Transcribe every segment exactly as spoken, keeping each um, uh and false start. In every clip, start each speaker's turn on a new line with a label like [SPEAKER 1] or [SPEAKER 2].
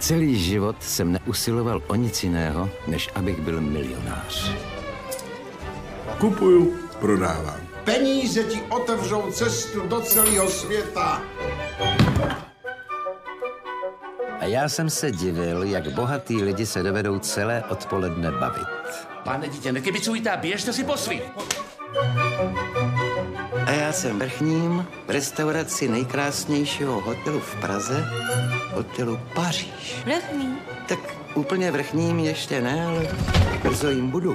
[SPEAKER 1] Celý život jsem neusiloval o nic jiného, než abych byl milionář.
[SPEAKER 2] Kupuju, prodávám.
[SPEAKER 3] Peníze ti otevřou cestu do celého světa.
[SPEAKER 1] A já jsem se divil, jak bohatý lidi se dovedou celé odpoledne bavit.
[SPEAKER 4] Pane dítě, nekybicujte a běžte si po svých.
[SPEAKER 1] A já jsem vrchním v restauraci nejkrásnějšího hotelu v Praze, hotelu Paříž.
[SPEAKER 5] Vrchní?
[SPEAKER 1] Tak úplně vrchním ještě ne, ale brzo jim budu.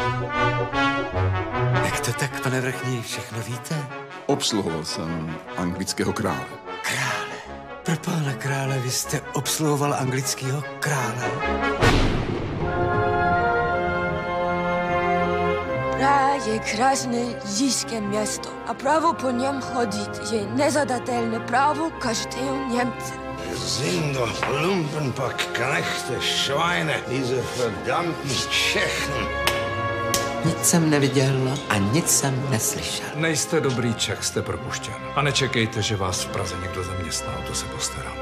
[SPEAKER 6] Jak to tak, pane vrchní, všechno víte?
[SPEAKER 2] Obsluhoval jsem anglického krále.
[SPEAKER 6] Krále. Pro pána krále, vy jste obsluhoval anglického krále.
[SPEAKER 5] Praha je krásné říšské město a právo po něm chodit je nezadatelné právo každého Němce.
[SPEAKER 3] Sind doch Lumpenpack, Knechte, Schweine, diese verdammten Tschechen.
[SPEAKER 1] Nic jsem neviděl a nic jsem neslyšel.
[SPEAKER 7] Nejste dobrý Čech, jste propuštěn. A nečekejte, že vás v Praze někdo zaměstná, o to se postarám.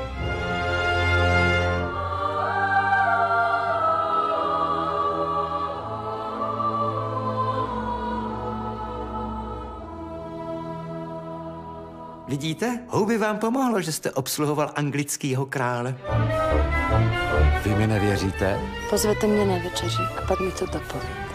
[SPEAKER 1] Vidíte? Houby vám pomohlo, že jste obsluhoval anglického krále.
[SPEAKER 6] Vy mi nevěříte?
[SPEAKER 5] Pozvěte mě na večeři a pak mi to dopoví.